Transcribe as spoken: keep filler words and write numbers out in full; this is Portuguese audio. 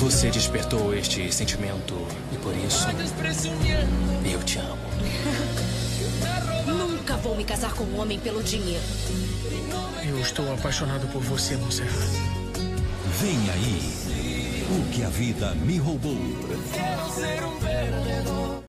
Você despertou este sentimento e por isso eu te amo. Nunca vou me casar com um homem pelo dinheiro. Eu estou apaixonado por você, Montserrat. Vem aí, o que a vida me roubou. Quero ser um perdedor.